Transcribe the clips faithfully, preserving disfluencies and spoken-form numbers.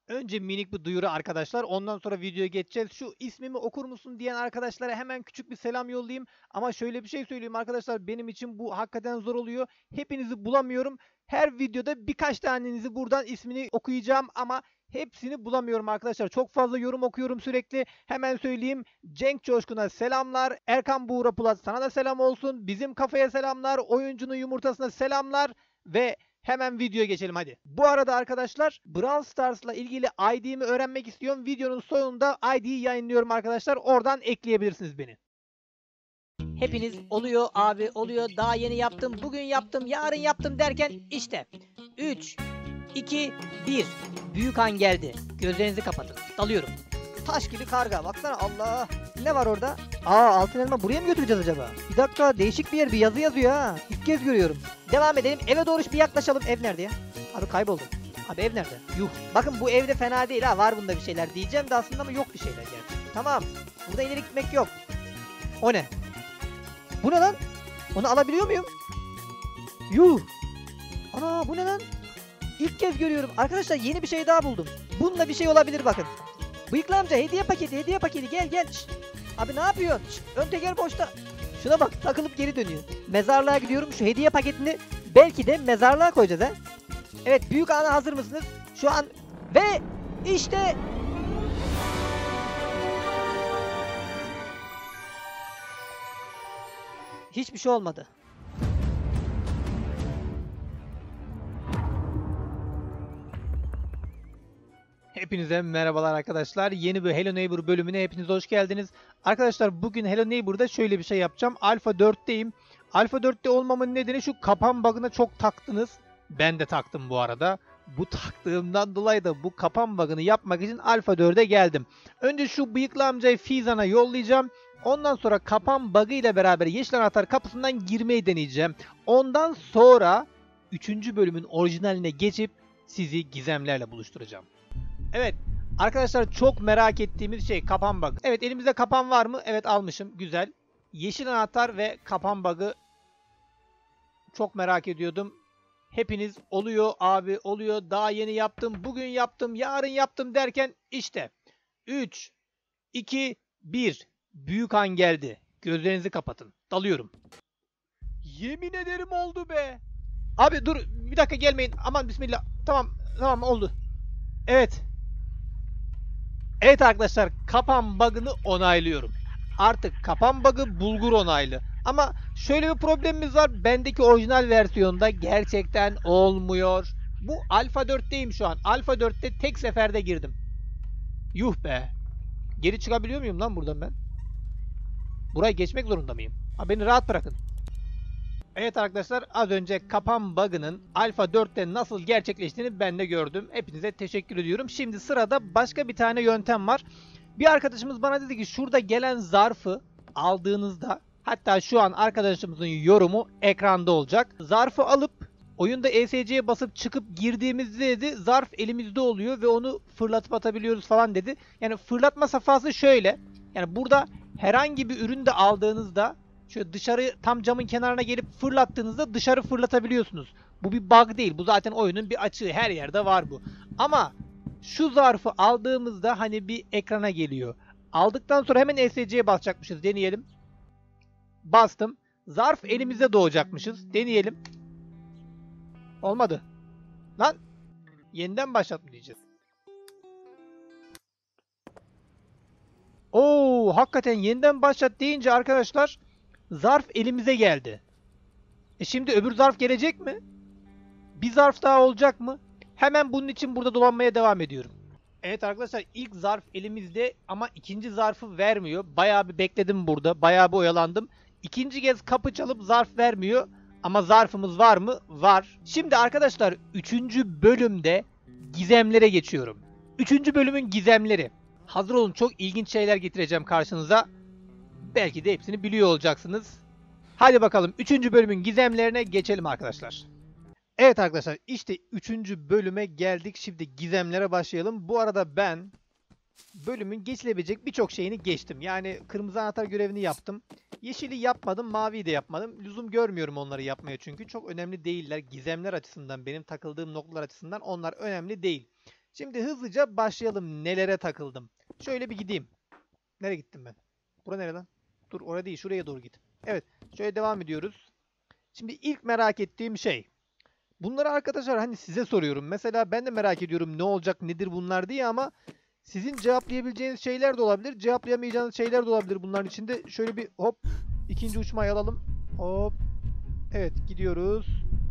Önce minik bir duyuru arkadaşlar. Ondan sonra videoya geçeceğiz. Şu ismimi okur musun diyen arkadaşlara hemen küçük bir selam yollayayım. Ama şöyle bir şey söyleyeyim arkadaşlar. Benim için bu hakikaten zor oluyor. Hepinizi bulamıyorum. Her videoda birkaç tanenizi buradan ismini okuyacağım ama hepsini bulamıyorum arkadaşlar. Çok fazla yorum okuyorum sürekli. Hemen söyleyeyim. Cenk Coşkun'a selamlar. Erkan Buğra Pulat sana da selam olsun. Bizim kafaya selamlar. Oyuncunun yumurtasına selamlar. Ve hemen videoya geçelim hadi. Bu arada arkadaşlar Brawl Stars'la ilgili I D'mi öğrenmek istiyorum. Videonun sonunda I D'yi yayınlıyorum arkadaşlar. Oradan ekleyebilirsiniz beni. Hepiniz oluyor abi oluyor, daha yeni yaptım, bugün yaptım, yarın yaptım derken işte üç, iki, bir. Büyük an geldi. Gözlerinizi kapatın. Dalıyorum. Taş gibi karga. Baksana Allah. Ne var orada? Aa, altın elma buraya mı götüreceğiz acaba? Bir dakika, değişik bir yer, bir yazı yazıyor ha. İlk kez görüyorum. Devam edelim. Eve doğru bir yaklaşalım. Ev nerede ya? Abi kayboldum. Abi ev nerede? Yuh. Bakın bu evde fena değil ha. Var bunda bir şeyler diyeceğim de aslında ama yok bir şeyler gerçi. Tamam. Burada ileri gitmek yok. O ne? Bu ne lan? Onu alabiliyor muyum? Yuh. Ana bu ne lan? İlk kez görüyorum. Arkadaşlar yeni bir şey daha buldum. Bununla bir şey olabilir bakın. Bıyıklı amca hediye paketi hediye paketi gel gel. Şşt. Abi ne yapıyorsun? Şşt. Ön teker boşta. Şuna bak takılıp geri dönüyor. Mezarlığa gidiyorum, şu hediye paketini belki de mezarlığa koyacağız ha. Evet, büyük ana hazır mısınız? Şu an ve işte hiçbir şey olmadı. Hepinize merhabalar arkadaşlar. Yeni bir Hello Neighbor bölümüne hepiniz hoş geldiniz. Arkadaşlar bugün Hello Neighbor'da şöyle bir şey yapacağım. Alpha dörtteyim. Alpha dörtte olmamın nedeni şu kapan bug'ına çok taktınız. Ben de taktım bu arada. Bu taktığımdan dolayı da bu kapan bug'ını yapmak için Alpha dörde geldim. Önce şu bıyıklı amcayı Fizan'a yollayacağım. Ondan sonra kapan bug'ı ile beraber yeşil anahtar kapısından girmeyi deneyeceğim. Ondan sonra üçüncü bölümün orijinaline geçip sizi gizemlerle buluşturacağım. Evet arkadaşlar, çok merak ettiğimiz şey kapan bug'ı. Evet, elimizde kapan var mı? Evet, almışım. Güzel. Yeşil anahtar ve kapan bug'ı çok merak ediyordum. Hepiniz oluyor abi oluyor, daha yeni yaptım, bugün yaptım, yarın yaptım derken işte üç, iki, bir. Büyük an geldi. Gözlerinizi kapatın. Dalıyorum. Yemin ederim oldu be. Abi dur bir dakika, gelmeyin. Aman bismillah. Tamam tamam oldu. Evet. Evet arkadaşlar, kapan bug'ını onaylıyorum. Artık kapan bug'ı bulgur onaylı. Ama şöyle bir problemimiz var. Bendeki orijinal versiyonda gerçekten olmuyor. Bu Alpha dörtteyim şu an. Alpha dörtte tek seferde girdim. Yuh be. Geri çıkabiliyor muyum lan buradan ben? Burayı geçmek zorunda mıyım? Ha, beni rahat bırakın. Evet arkadaşlar, az önce kapan bug'ının Alpha dörtte nasıl gerçekleştiğini ben de gördüm. Hepinize teşekkür ediyorum. Şimdi sırada başka bir tane yöntem var. Bir arkadaşımız bana dedi ki şurada gelen zarfı aldığınızda, hatta şu an arkadaşımızın yorumu ekranda olacak. Zarfı alıp oyunda E S C'ye basıp çıkıp girdiğimizde dedi zarf elimizde oluyor ve onu fırlatıp atabiliyoruz falan dedi. Yani fırlatma safhası şöyle. Yani burada herhangi bir ürün de aldığınızda şöyle dışarı tam camın kenarına gelip fırlattığınızda dışarı fırlatabiliyorsunuz. Bu bir bug değil. Bu zaten oyunun bir açığı. Her yerde var bu. Ama şu zarfı aldığımızda hani bir ekrana geliyor. Aldıktan sonra hemen E S C'ye basacakmışız. Deneyelim. Bastım. Zarf elimizde doğacakmışız. Deneyelim. Olmadı. Lan. Yeniden başlat mı diyeceğiz. Oo, hakikaten yeniden başlat deyince arkadaşlar zarf elimize geldi. E şimdi öbür zarf gelecek mi? Bir zarf daha olacak mı? Hemen bunun için burada dolanmaya devam ediyorum. Evet arkadaşlar, ilk zarf elimizde ama ikinci zarfı vermiyor. Bayağı bir bekledim burada. Bayağı bir oyalandım. İkinci kez kapı çalıp zarf vermiyor. Ama zarfımız var mı? Var. Şimdi arkadaşlar üçüncü bölümde gizemlere geçiyorum. Üçüncü bölümün gizemleri. Hazır olun, çok ilginç şeyler getireceğim karşınıza. Belki de hepsini biliyor olacaksınız. Hadi bakalım üçüncü bölümün gizemlerine geçelim arkadaşlar. Evet arkadaşlar, işte üçüncü bölüme geldik. Şimdi gizemlere başlayalım. Bu arada ben bölümün geçilebilecek birçok şeyini geçtim. Yani kırmızı anahtar görevini yaptım. Yeşili yapmadım, maviyi de yapmadım. Lüzum görmüyorum onları yapmaya çünkü çok önemli değiller. Gizemler açısından, benim takıldığım noktalar açısından onlar önemli değil. Şimdi hızlıca başlayalım. Nelere takıldım. Şöyle bir gideyim. Nereye gittim ben? Bura nere lan? Dur oraya değil, şuraya doğru git. Evet, şöyle devam ediyoruz. Şimdi ilk merak ettiğim şey. Bunları arkadaşlar hani size soruyorum. Mesela ben de merak ediyorum ne olacak, nedir bunlar diye ama sizin cevaplayabileceğiniz şeyler de olabilir. Cevaplayamayacağınız şeyler de olabilir bunların içinde. Şöyle bir hop, ikinci uçmayı alalım. Hop. Evet, gidiyoruz.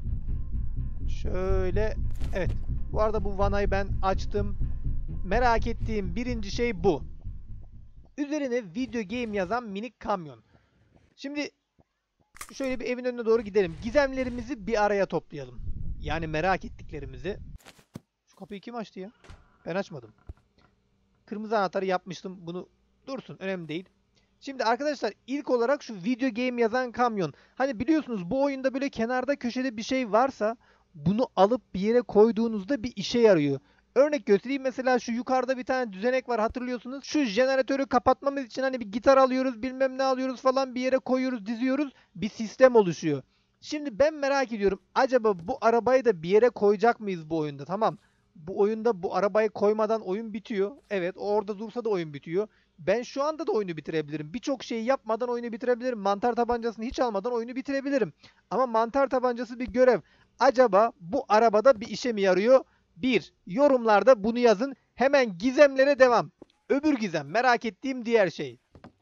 Şöyle. Evet. Bu arada bu vanayı ben açtım. Merak ettiğim birinci şey bu. Üzerine video game yazan minik kamyon. Şimdi şöyle bir evin önüne doğru gidelim. Gizemlerimizi bir araya toplayalım. Yani merak ettiklerimizi. Şu kapıyı kim açtı ya? Ben açmadım. Kırmızı anahtarı yapmıştım. Bunu dursun. Önemli değil. Şimdi arkadaşlar ilk olarak şu video game yazan kamyon. Hani biliyorsunuz bu oyunda böyle kenarda köşede bir şey varsa bunu alıp bir yere koyduğunuzda bir işe yarıyor. Örnek göstereyim, mesela şu yukarıda bir tane düzenek var, hatırlıyorsunuz. Şu jeneratörü kapatmamız için hani bir gitar alıyoruz, bilmem ne alıyoruz falan, bir yere koyuyoruz, diziyoruz. Bir sistem oluşuyor. Şimdi ben merak ediyorum, acaba bu arabayı da bir yere koyacak mıyız bu oyunda? Tamam. Bu oyunda bu arabayı koymadan oyun bitiyor. Evet, orada dursa da oyun bitiyor. Ben şu anda da oyunu bitirebilirim. Birçok şeyi yapmadan oyunu bitirebilirim. Mantar tabancasını hiç almadan oyunu bitirebilirim. Ama mantar tabancası bir görev. Acaba bu arabada bir işe mi yarıyor? Bir, yorumlarda bunu yazın. Hemen gizemlere devam. Öbür gizem, merak ettiğim diğer şey.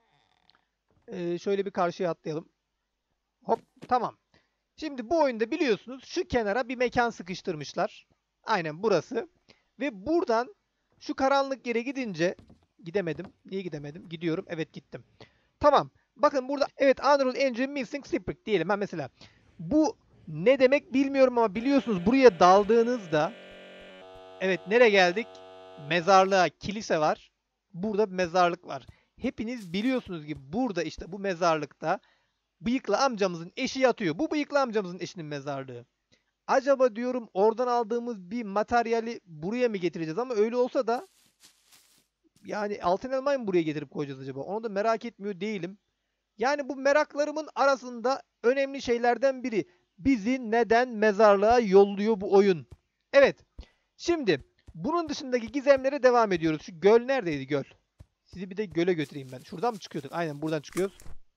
Ee, şöyle bir karşıya atlayalım. Hop, tamam. Şimdi bu oyunda biliyorsunuz şu kenara bir mekan sıkıştırmışlar. Aynen burası. Ve buradan şu karanlık yere gidince gidemedim. Niye gidemedim? Gidiyorum. Evet, gittim. Tamam. Bakın burada evet, Unreal Engine Missing Secret diyelim. Ben mesela bu ne demek bilmiyorum ama biliyorsunuz buraya daldığınızda evet, nereye geldik? Mezarlığa, kilise var. Burada bir mezarlık var. Hepiniz biliyorsunuz ki burada işte bu mezarlıkta bıyıklı amcamızın eşi yatıyor. Bu bıyıklı amcamızın eşinin mezarlığı. Acaba diyorum oradan aldığımız bir materyali buraya mı getireceğiz? Ama öyle olsa da yani altın elmayı mı buraya getirip koyacağız acaba? Onu da merak etmiyor değilim. Yani bu meraklarımın arasında önemli şeylerden biri. Bizi neden mezarlığa yolluyor bu oyun? Evet. Şimdi bunun dışındaki gizemlere devam ediyoruz. Şu göl neredeydi, göl? Sizi bir de göle götüreyim ben. Şuradan mı çıkıyorduk? Aynen buradan çıkıyoruz.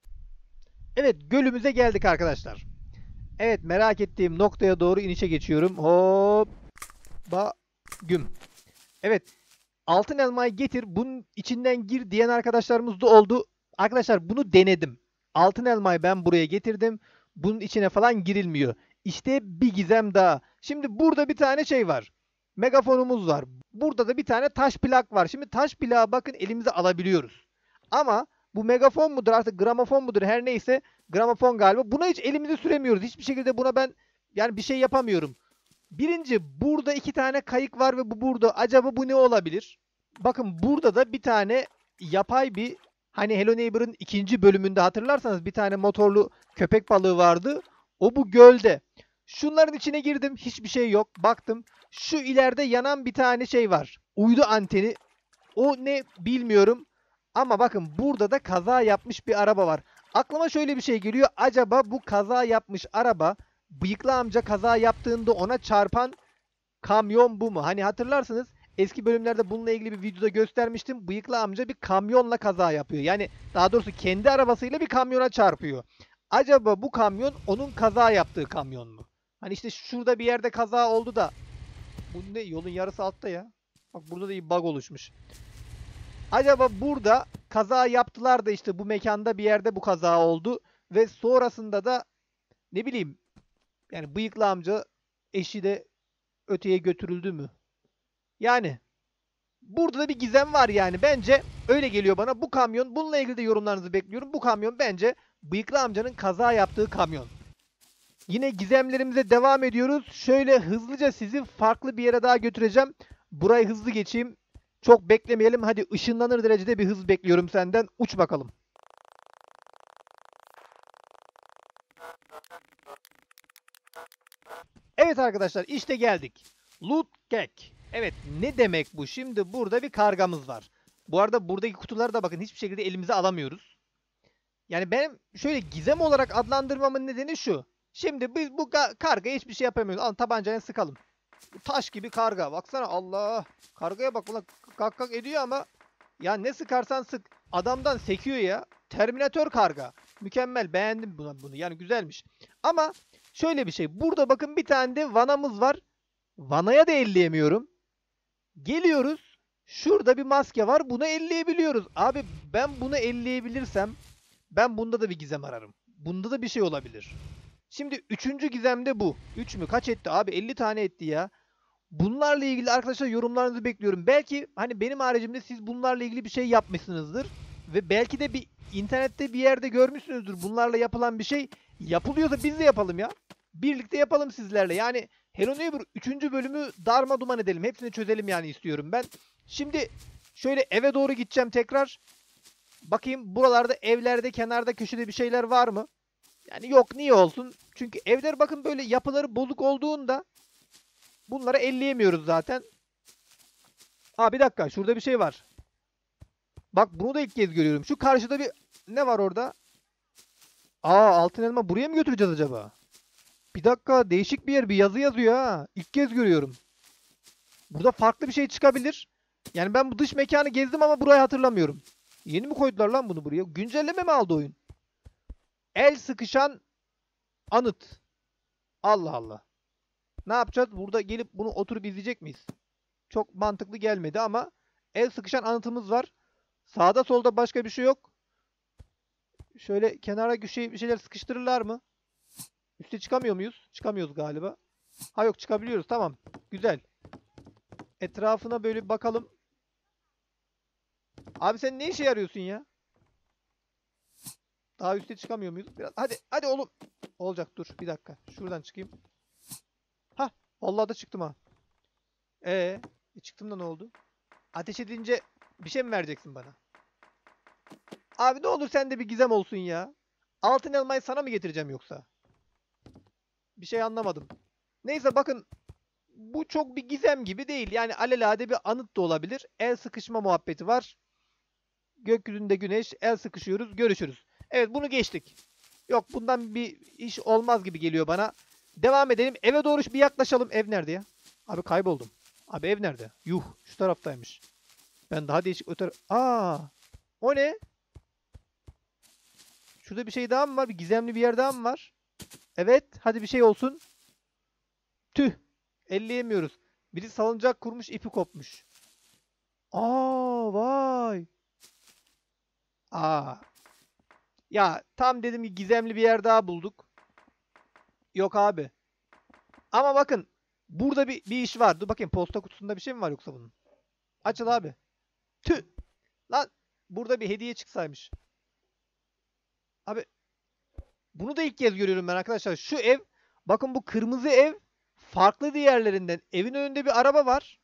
Evet, gölümüze geldik arkadaşlar. Evet, merak ettiğim noktaya doğru inişe geçiyorum. Hop. Ba. Güm. Evet. Altın elmayı getir, bunun içinden gir diyen arkadaşlarımız da oldu. Arkadaşlar bunu denedim. Altın elmayı ben buraya getirdim. Bunun içine falan girilmiyor. İşte bir gizem daha. Şimdi burada bir tane şey var. Megafonumuz var. Burada da bir tane taş plak var. Şimdi taş plağı bakın elimize alabiliyoruz. Ama bu megafon mudur artık, gramofon mudur, her neyse, gramofon galiba. Buna hiç elimizi süremiyoruz. Hiçbir şekilde buna ben yani bir şey yapamıyorum. Birinci, burada iki tane kayık var ve bu burada. Acaba bu ne olabilir? Bakın burada da bir tane yapay bir, hani Hello Neighbor'ın ikinci bölümünde hatırlarsanız bir tane motorlu köpek balığı vardı. O bu gölde. Şunların içine girdim. Hiçbir şey yok. Baktım. Şu ileride yanan bir tane şey var. Uydu anteni. O ne bilmiyorum. Ama bakın burada da kaza yapmış bir araba var. Aklıma şöyle bir şey geliyor. Acaba bu kaza yapmış araba, bıyıklı amca kaza yaptığında ona çarpan kamyon bu mu? Hani hatırlarsınız eski bölümlerde bununla ilgili bir videoda göstermiştim. Bıyıklı amca bir kamyonla kaza yapıyor. Yani daha doğrusu kendi arabasıyla bir kamyona çarpıyor. Acaba bu kamyon onun kaza yaptığı kamyon mu? Hani işte şurada bir yerde kaza oldu da. Bu ne? Yolun yarısı altta ya. Bak burada da bir bug oluşmuş. Acaba burada kaza yaptılar da işte bu mekanda bir yerde bu kaza oldu. Ve sonrasında da ne bileyim, yani bıyıklı amca eşi de öteye götürüldü mü? Yani burada da bir gizem var yani. Bence öyle geliyor bana. Bu kamyon, bununla ilgili de yorumlarınızı bekliyorum. Bu kamyon bence bıyıklı amcanın kaza yaptığı kamyon. Yine gizemlerimize devam ediyoruz. Şöyle hızlıca sizi farklı bir yere daha götüreceğim. Burayı hızlı geçeyim. Çok beklemeyelim. Hadi, ışınlanır derecede bir hız bekliyorum senden. Uç bakalım. Evet arkadaşlar, işte geldik. Loot Cake. Evet, ne demek bu? Şimdi burada bir kargamız var. Bu arada buradaki kutuları da bakın hiçbir şekilde elimize alamıyoruz. Yani benim şöyle gizem olarak adlandırmamın nedeni şu. Şimdi biz bu kargaya hiçbir şey yapamıyoruz. Alın tabancayla sıkalım. Bu taş gibi karga. Baksana Allah. Kargaya bak, buna kak kak ediyor ama ya ne sıkarsan sık adamdan sekiyor ya. Terminator karga. Mükemmel. Beğendim bunu, bunu. Yani güzelmiş. Ama şöyle bir şey. Burada bakın bir tane de vanamız var. Vanaya da elleyemiyorum. Geliyoruz. Şurada bir maske var. Bunu elleyebiliyoruz. Abi ben bunu elleyebilirsem ben bunda da bir gizem ararım. Bunda da bir şey olabilir. Şimdi üçüncü gizemde bu. üç mü? Kaç etti abi? elli tane etti ya. Bunlarla ilgili arkadaşlar yorumlarınızı bekliyorum. Belki hani benim haricimde siz bunlarla ilgili bir şey yapmışsınızdır. Ve belki de bir internette bir yerde görmüşsünüzdür. Bunlarla yapılan bir şey yapılıyorsa biz de yapalım ya. Birlikte yapalım sizlerle. Yani Hello Neighbor üçüncü bölümü darma duman edelim. Hepsini çözelim yani istiyorum ben. Şimdi şöyle eve doğru gideceğim tekrar. Bakayım buralarda, evlerde, kenarda, köşede bir şeyler var mı? Yani yok, niye olsun? Çünkü evler bakın böyle yapıları bozuk olduğunda bunları elleyemiyoruz zaten. Aa bir dakika, şurada bir şey var. Bak bunu da ilk kez görüyorum. Şu karşıda bir ne var orada? Aa altın elma buraya mı götüreceğiz acaba? Bir dakika, değişik bir yer, bir yazı yazıyor ha. İlk kez görüyorum. Burada farklı bir şey çıkabilir. Yani ben bu dış mekanı gezdim ama burayı hatırlamıyorum. Yeni mi koydular lan bunu buraya? Güncelleme mi aldı oyun? El sıkışan anıt. Allah Allah. Ne yapacağız? Burada gelip bunu oturup izleyecek miyiz? Çok mantıklı gelmedi ama el sıkışan anıtımız var. Sağda solda başka bir şey yok. Şöyle kenara bir şey, bir şeyler sıkıştırırlar mı? Üste çıkamıyor muyuz? Çıkamıyoruz galiba. Ha yok, çıkabiliyoruz. Tamam. Güzel. Etrafına böyle bir bakalım. Abi sen ne işe yarıyorsun ya? Daha üste çıkamıyor muyuz? Biraz. Hadi hadi oğlum. Olacak, dur bir dakika. Şuradan çıkayım. Hah. Vallahi da çıktım ha. Ee, e çıktım da ne oldu? Ateş edince bir şey mi vereceksin bana? Abi ne olur sen de bir gizem olsun ya. Altın elmayı sana mı getireceğim yoksa? Bir şey anlamadım. Neyse bakın. Bu çok bir gizem gibi değil. Yani alelade bir anıt da olabilir. El sıkışma muhabbeti var. Gökyüzünde güneş. El sıkışıyoruz. Görüşürüz. Evet, bunu geçtik. Yok, bundan bir iş olmaz gibi geliyor bana. Devam edelim. Eve doğru bir yaklaşalım. Ev nerede ya? Abi kayboldum. Abi ev nerede? Yuh, şu taraftaymış. Ben daha değişik öter... Aa, o ne? Şurada bir şey daha mı var? Bir gizemli bir yer daha mı var? Evet. Hadi bir şey olsun. Tüh. Elleyemiyoruz. Biri salıncak kurmuş, ipi kopmuş. Aa vay. Aa. Ya tam dedim ki gizemli bir yer daha bulduk. Yok abi. Ama bakın. Burada bir, bir iş var. Dur bakayım, posta kutusunda bir şey mi var yoksa bunun? Açıl abi. Tüh. Lan burada bir hediye çıksaymış. Abi. Bunu da ilk kez görüyorum ben arkadaşlar. Şu ev. Bakın bu kırmızı ev. Farklı diğerlerinden. Evin önünde bir araba var.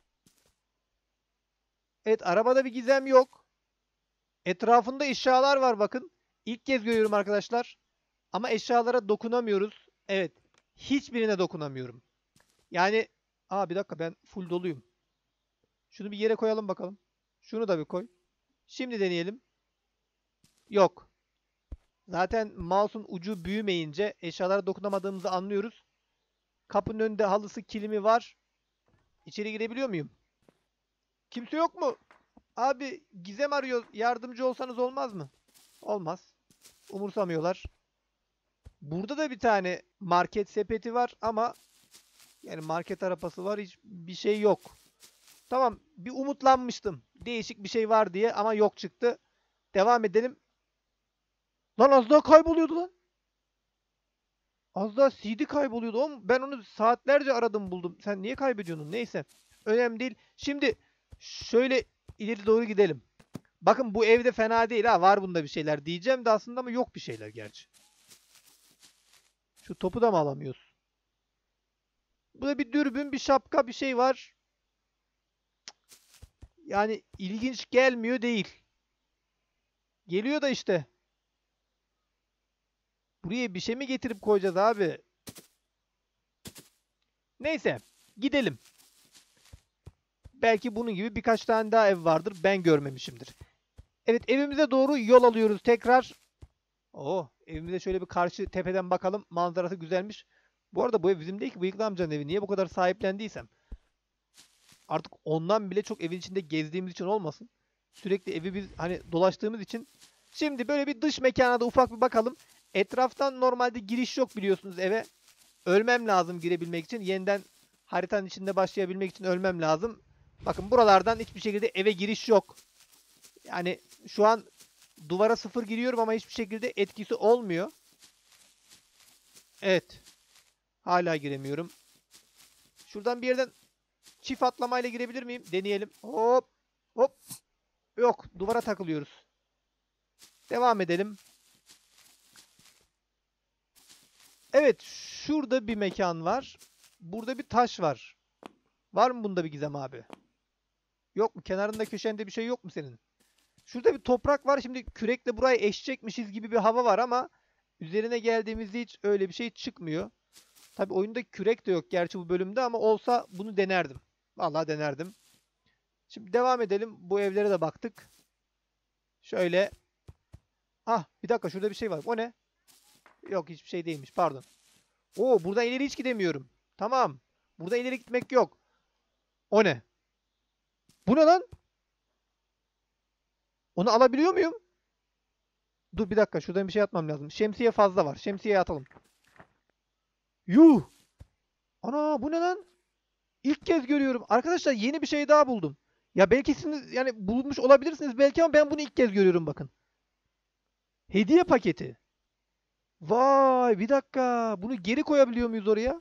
Evet, arabada bir gizem yok. Etrafında eşyalar var bakın. İlk kez görüyorum arkadaşlar. Ama eşyalara dokunamıyoruz. Evet. Hiçbirine dokunamıyorum. Yani aa bir dakika, ben full doluyum. Şunu bir yere koyalım bakalım. Şunu da bir koy. Şimdi deneyelim. Yok. Zaten mouse'un ucu büyümeyince eşyalara dokunamadığımızı anlıyoruz. Kapının önünde halısı, kilimi var. İçeri girebiliyor muyum? Kimse yok mu? Abi gizem arıyor. Yardımcı olsanız olmaz mı? Olmaz. Umursamıyorlar. Burada da bir tane market sepeti var ama yani market arabası var. Hiç bir şey yok. Tamam, bir umutlanmıştım. Değişik bir şey var diye ama yok çıktı. Devam edelim. Lan az daha kayboluyordu lan. Az daha C D kayboluyordu. Oğlum ben onu saatlerce aradım buldum. Sen niye kaybediyorsun? Neyse. Önemli değil. Şimdi şöyle ileri doğru gidelim. Bakın bu evde fena değil ha. Var bunda bir şeyler diyeceğim de aslında ama yok bir şeyler gerçi. Şu topu da mı alamıyoruz? Burada bir dürbün, bir şapka, bir şey var. Yani ilginç gelmiyor değil. Geliyor da işte. Buraya bir şey mi getirip koyacağız abi? Neyse. Gidelim. Belki bunun gibi birkaç tane daha ev vardır. Ben görmemişimdir. Evet, evimize doğru yol alıyoruz tekrar. Oo, evimize şöyle bir karşı tepeden bakalım. Manzarası güzelmiş. Bu arada bu ev bizim değil ki, bıyıklı amcanın evi. Niye bu kadar sahiplendiysem. Artık ondan bile çok evin içinde gezdiğimiz için olmasın. Sürekli evi biz hani dolaştığımız için. Şimdi böyle bir dış mekana da ufak bir bakalım. Etraftan normalde giriş yok biliyorsunuz eve. Ölmem lazım girebilmek için. Yeniden haritanın içinde başlayabilmek için ölmem lazım. Bakın buralardan hiçbir şekilde eve giriş yok. Yani şu an duvara sıfır giriyorum ama hiçbir şekilde etkisi olmuyor. Evet. Hala giremiyorum. Şuradan bir yerden çift atlamayla girebilir miyim? Deneyelim. Hop. Hop. Yok. Duvara takılıyoruz. Devam edelim. Evet. Şurada bir mekan var. Burada bir taş var. Var mı bunda bir gizem abi? Yok mu? Kenarında köşende bir şey yok mu senin? Şurada bir toprak var. Şimdi kürekle burayı eşecekmişiz gibi bir hava var ama üzerine geldiğimizde hiç öyle bir şey çıkmıyor. Tabi oyunda kürek de yok gerçi bu bölümde ama olsa bunu denerdim. Vallahi denerdim. Şimdi devam edelim. Bu evlere de baktık. Şöyle. Ah bir dakika şurada bir şey var. O ne? Yok hiçbir şey değilmiş pardon. Oo buradan ileri hiç gidemiyorum. Tamam. Burada ileri gitmek yok. O ne? Bu ne lan? Onu alabiliyor muyum? Dur bir dakika şuradan bir şey atmam lazım. Şemsiye fazla var. Şemsiyeye atalım. Yuh! Ana bu ne lan? İlk kez görüyorum. Arkadaşlar yeni bir şey daha buldum. Ya belki siz yani bulmuş olabilirsiniz belki ama ben bunu ilk kez görüyorum bakın. Hediye paketi. Vay bir dakika. Bunu geri koyabiliyor muyuz oraya?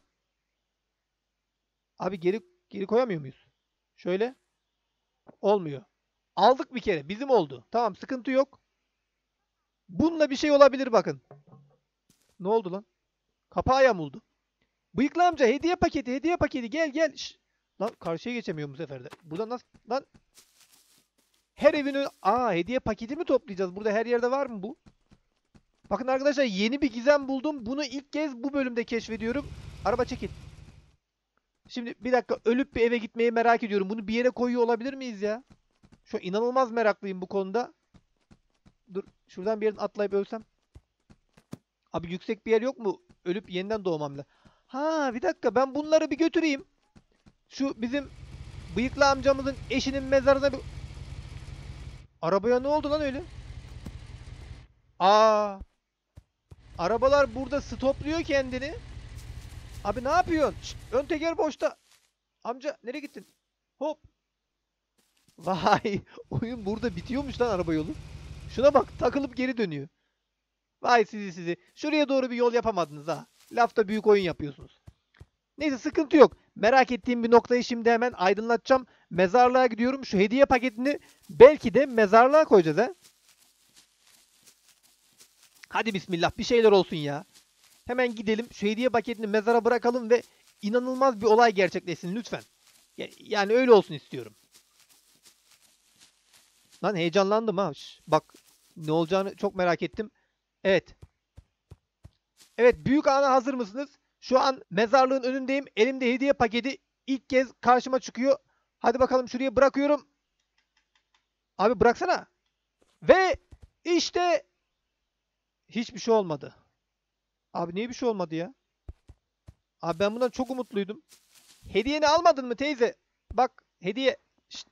Abi geri geri koyamıyor muyuz? Şöyle. Olmuyor. Aldık bir kere. Bizim oldu. Tamam sıkıntı yok. Bununla bir şey olabilir bakın. Ne oldu lan? Kapağı yamuldu. Bıyıklı amca hediye paketi hediye paketi gel gel. Şş. Lan karşıya geçemiyorum bu sefer de. Burada nasıl lan? Her evin ön... Aa hediye paketi mi toplayacağız? Burada her yerde var mı bu? Bakın arkadaşlar yeni bir gizem buldum. Bunu ilk kez bu bölümde keşfediyorum. Araba çekil. Şimdi bir dakika ölüp bir eve gitmeyi merak ediyorum. Bunu bir yere koyuyor olabilir miyiz ya? Şu inanılmaz meraklıyım bu konuda. Dur şuradan bir yerden atlayıp ölsem. Abi yüksek bir yer yok mu? Ölüp yeniden doğmam lazım. Ha bir dakika ben bunları bir götüreyim. Şu bizim bıyıklı amcamızın eşinin mezarına bir... Arabaya ne oldu lan öyle? Aa! Arabalar burada stopluyor kendini. Abi ne yapıyorsun? Şşt, ön teker boşta. Amca nereye gittin? Hop. Vay. Oyun burada bitiyormuş lan araba yolu. Şuna bak takılıp geri dönüyor. Vay sizi sizi. Şuraya doğru bir yol yapamadınız ha. Lafta büyük oyun yapıyorsunuz. Neyse sıkıntı yok. Merak ettiğim bir noktayı şimdi hemen aydınlatacağım. Mezarlığa gidiyorum. Şu hediye paketini belki de mezarlığa koyacağız ha. Hadi bismillah bir şeyler olsun ya. Hemen gidelim. Şu hediye paketini mezara bırakalım ve inanılmaz bir olay gerçekleşsin lütfen. Yani öyle olsun istiyorum. Lan heyecanlandım ha. Şş, bak ne olacağını çok merak ettim. Evet. Evet büyük ana hazır mısınız? Şu an mezarlığın önündeyim. Elimde hediye paketi ilk kez karşıma çıkıyor. Hadi bakalım şuraya bırakıyorum. Abi bıraksana. Ve işte hiçbir şey olmadı. Abi niye bir şey olmadı ya? Abi ben bundan çok umutluydum. Hediyeni almadın mı teyze? Bak hediye. Şşt.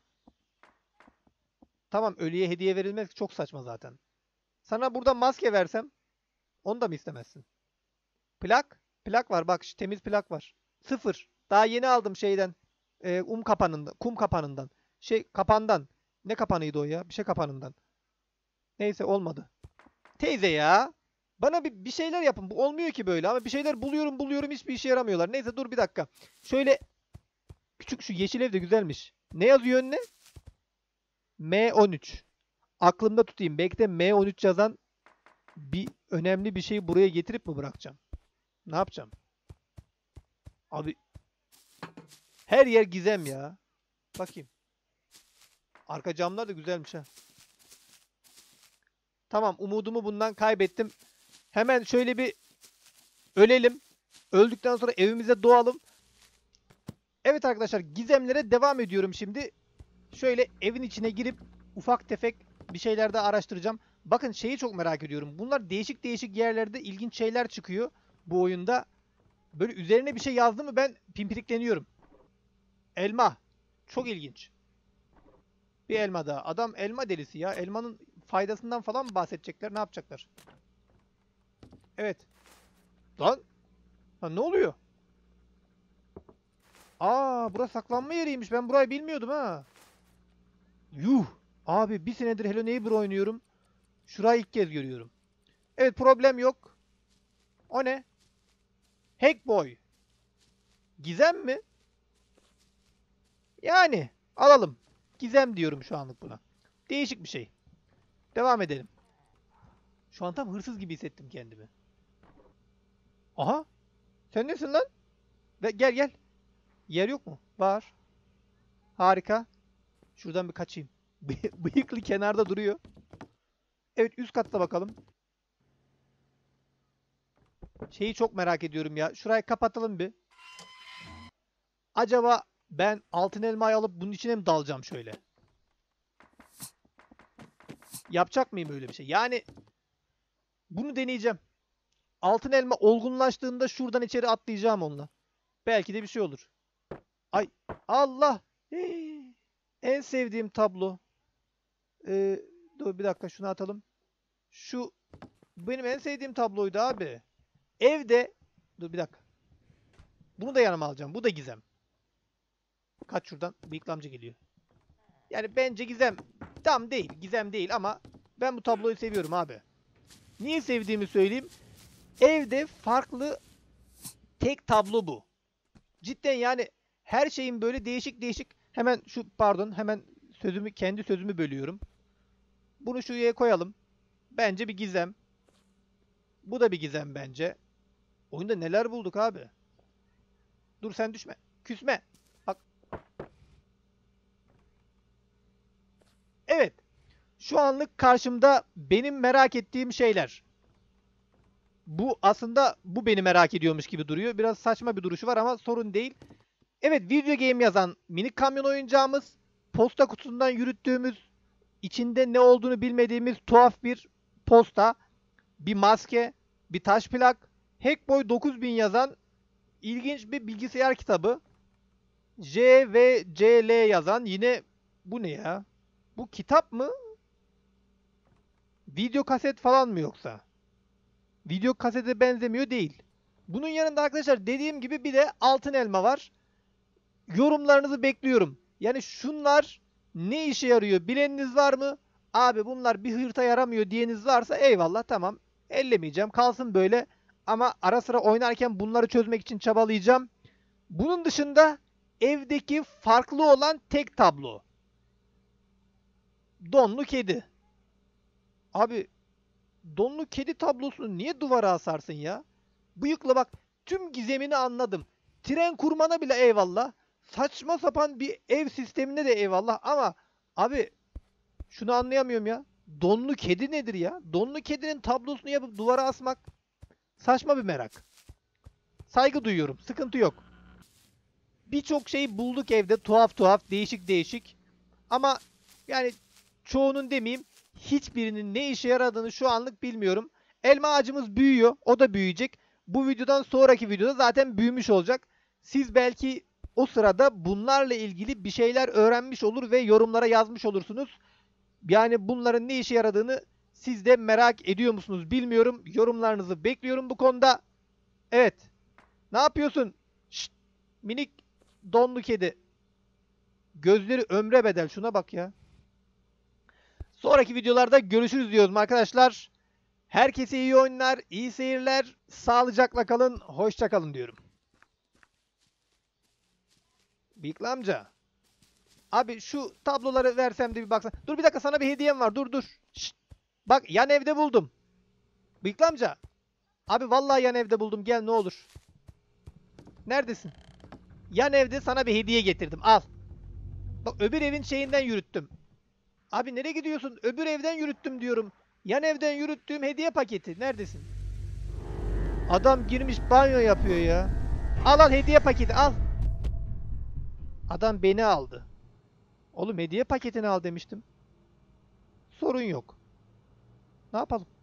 Tamam ölüye hediye verilmez. Çok saçma zaten. Sana burada maske versem onu da mı istemezsin? Plak. Plak var bak temiz plak var. Sıfır. Daha yeni aldım şeyden. E, um kapanından. Kum kapanından. Şey kapandan. Ne kapanıydı o ya? Bir şey kapanından. Neyse olmadı. Teyze ya. Bana bir, bir şeyler yapın. Bu olmuyor ki böyle ama bir şeyler buluyorum buluyorum hiçbir işe yaramıyorlar. Neyse dur bir dakika. Şöyle küçük şu yeşil ev de güzelmiş. Ne yazıyor önüne? M on üç. Aklımda tutayım. Belki de M on üç yazan bir önemli bir şeyi buraya getirip mi bırakacağım? Ne yapacağım? Abi her yer gizem ya. Bakayım. Arka camlar da güzelmiş ha. Tamam umudumu bundan kaybettim. Hemen şöyle bir ölelim. Öldükten sonra evimize doğalım. Evet arkadaşlar gizemlere devam ediyorum şimdi. Şöyle evin içine girip ufak tefek bir şeyler de araştıracağım. Bakın şeyi çok merak ediyorum. Bunlar değişik değişik yerlerde ilginç şeyler çıkıyor bu oyunda. böyle üzerine bir şey yazdı mı ben pimpirikleniyorum. Elma. Çok ilginç. Bir elma daha. Adam elma delisi ya. Elmanın faydasından falan mı bahsedecekler? Ne yapacaklar? Evet. Lan. Lan ne oluyor? Aa, burası saklanma yeriymiş. Ben burayı bilmiyordum ha. Yuh. Abi bir senedir Hello Neighbor oynuyorum. Şurayı ilk kez görüyorum. Evet, problem yok. O ne? Hackboy. Gizem mi? Yani alalım. Gizem diyorum şu anlık buna. Değişik bir şey. Devam edelim. Şu an tam hırsız gibi hissettim kendimi. Aha. Sen nesin lan? Ve gel gel. Yer yok mu? Var. Harika. Şuradan bir kaçayım. Bıyıklı kenarda duruyor. Evet, üst katta bakalım. Şeyi çok merak ediyorum ya. Şurayı kapatalım bir. Acaba ben altın elmayı alıp bunun içine mi dalacağım şöyle? Yapacak mıyım öyle bir şey? Yani bunu deneyeceğim. Altın elma olgunlaştığında şuradan içeri atlayacağım onunla. Belki de bir şey olur. Ay Allah! Hii. En sevdiğim tablo. Ee, dur bir dakika, şunu atalım. Şu benim en sevdiğim tabloydu abi. Evde dur bir dakika. Bunu da yanıma alacağım. Bu da gizem. Kaç şuradan. Bıyıklı amca geliyor. Yani bence gizem tam değil. Gizem değil ama ben bu tabloyu seviyorum abi. Niye sevdiğimi söyleyeyim. Evde farklı tek tablo bu. Cidden yani her şeyin böyle değişik değişik. Hemen şu pardon hemen sözümü kendi sözümü bölüyorum. Bunu şuraya koyalım. Bence bir gizem. Bu da bir gizem bence. Oyunda neler bulduk abi. Dur sen düşme. Küsme. Bak. Evet. Şu anlık karşımda benim merak ettiğim şeyler. Bu aslında bu beni merak ediyormuş gibi duruyor. Biraz saçma bir duruşu var ama sorun değil. Evet, video game yazan minik kamyon oyuncağımız. Posta kutusundan yürüttüğümüz, içinde ne olduğunu bilmediğimiz tuhaf bir posta. Bir maske, bir taş plak. Hackboy dokuz bin yazan ilginç bir bilgisayar kitabı. J ve C L yazan yine bu ne ya? Bu kitap mı? Video kaset falan mı yoksa? Video kasete benzemiyor değil. Bunun yanında arkadaşlar dediğim gibi bir de altın elma var. Yorumlarınızı bekliyorum. Yani şunlar ne işe yarıyor bileniniz var mı? Abi bunlar bir hırta yaramıyor diyeniz varsa eyvallah, tamam. Ellemeyeceğim, kalsın böyle. Ama ara sıra oynarken bunları çözmek için çabalayacağım. Bunun dışında evdeki farklı olan tek tablo. Donlu kedi. Abi donlu kedi tablosunu niye duvara asarsın ya? Bıyıkla bak, tüm gizemini anladım. Tren kurmana bile eyvallah. Saçma sapan bir ev sistemine de eyvallah ama abi şunu anlayamıyorum ya. Donlu kedi nedir ya? Donlu kedinin tablosunu yapıp duvara asmak saçma bir merak. Saygı duyuyorum. Sıkıntı yok. Birçok şey bulduk evde. Tuhaf tuhaf, değişik değişik. Ama yani çoğunun demeyeyim, hiçbirinin ne işe yaradığını şu anlık bilmiyorum. Elma ağacımız büyüyor. O da büyüyecek. Bu videodan sonraki videoda zaten büyümüş olacak. Siz belki o sırada bunlarla ilgili bir şeyler öğrenmiş olur ve yorumlara yazmış olursunuz. Yani bunların ne işe yaradığını siz de merak ediyor musunuz bilmiyorum. Yorumlarınızı bekliyorum bu konuda. Evet. Ne yapıyorsun? Şşt, minik donlu kedi. Gözleri ömre bedel. Şuna bak ya. Sonraki videolarda görüşürüz diyorum arkadaşlar. Herkese iyi oyunlar, iyi seyirler. Sağlıcakla kalın, hoşça kalın diyorum. Bıyıklı amca. Abi şu tabloları versem de bir baksana. Dur bir dakika, sana bir hediyem var. Dur dur. Şşt. Bak, yan evde buldum. Bıyıklı amca. Abi vallahi yan evde buldum. Gel ne olur. Neredesin? Yan evde sana bir hediye getirdim. Al. Bak, öbür evin şeyinden yürüttüm. Abi nereye gidiyorsun? Öbür evden yürüttüm diyorum. Yan evden yürüttüğüm hediye paketi. Neredesin? Adam girmiş banyo yapıyor ya. Al al hediye paketi al. Adam beni aldı. Oğlum hediye paketini al demiştim. Sorun yok. Ne yapalım?